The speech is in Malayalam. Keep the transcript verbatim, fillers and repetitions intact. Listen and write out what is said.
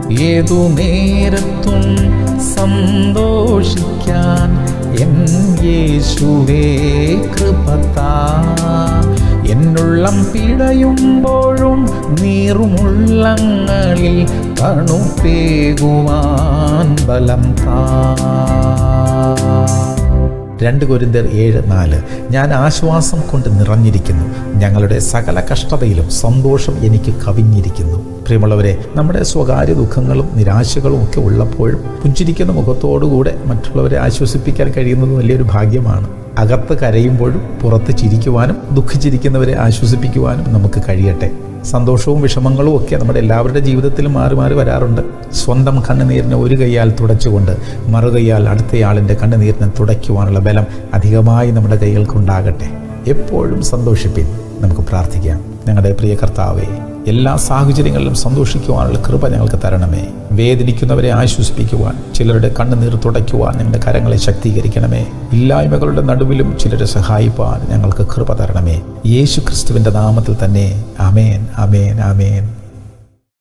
ഏതു നേരത്തും സന്തോഷിക്കാൻ എൻ യേശുവേ കൃപതാ. എന്നുള്ളം പിടയുമ്പോഴും നീറുമുള്ളങ്ങളിൽ തണുപ്പേകുവാൻ ബലം താ. രണ്ട് കൊരിന്ത്യർ ഏഴ് നാല്. ഞാൻ ആശ്വാസം കൊണ്ട് നിറഞ്ഞിരിക്കുന്നു, ഞങ്ങളുടെ സകല കഷ്ടതയിലും സന്തോഷം എനിക്ക് കവിഞ്ഞിരിക്കുന്നു. പ്രിയമുള്ളവരെ, നമ്മുടെ സ്വകാര്യ ദുഃഖങ്ങളും നിരാശകളും ഒക്കെ ഉള്ളപ്പോഴും പുഞ്ചിരിക്കുന്ന മുഖത്തോടുകൂടെ മറ്റുള്ളവരെ ആശ്വസിപ്പിക്കാൻ കഴിയുന്നത് വലിയൊരു ഭാഗ്യമാണ്. അകത്ത് കരയുമ്പോഴും പുറത്ത് ചിരിക്കുവാനും ദുഃഖിച്ചിരിക്കുന്നവരെ ആശ്വസിപ്പിക്കുവാനും നമുക്ക് കഴിയട്ടെ. സന്തോഷവും വിഷമങ്ങളും ഒക്കെ നമ്മുടെ എല്ലാവരുടെ ജീവിതത്തിലും മാറി മാറി വരാറുണ്ട്. സ്വന്തം കണ്ണുനീരിനെ ഒരു കൈയാൽ തുടച്ചുകൊണ്ട് മറുകൈയാൽ അടുത്തയാളിൻ്റെ കണ്ണുനീരിനെ തുടയ്ക്കുവാനുള്ള ബലം അധികമായി നമ്മുടെ കൈകൾക്കുണ്ടാകട്ടെ. എപ്പോഴും സന്തോഷിപ്പിൻ. നമുക്ക് പ്രാർത്ഥിക്കാം. ഞങ്ങളുടെ പ്രിയ കർത്താവേ, എല്ലാ സാഹചര്യങ്ങളിലും സന്തോഷിക്കുവാനുള്ള കൃപ ഞങ്ങൾക്ക് തരണമേ. വേദനിക്കുന്നവരെ ആശ്വസിപ്പിക്കുവാൻ, ചിലരുടെ കണ്ണുനീർ തുടയ്ക്കുവാൻ ഞങ്ങളുടെ കരങ്ങളെ ശക്തീകരിക്കണമേ. ഇല്ലായ്മകളുടെ നടുവിലും ചിലരെ സഹായിപ്പാൻ ഞങ്ങൾക്ക് കൃപ തരണമേ. യേശു ക്രിസ്തുവിൻ്റെ നാമത്തിൽ തന്നെ. ആമേൻ, ആമേൻ, ആമേൻ.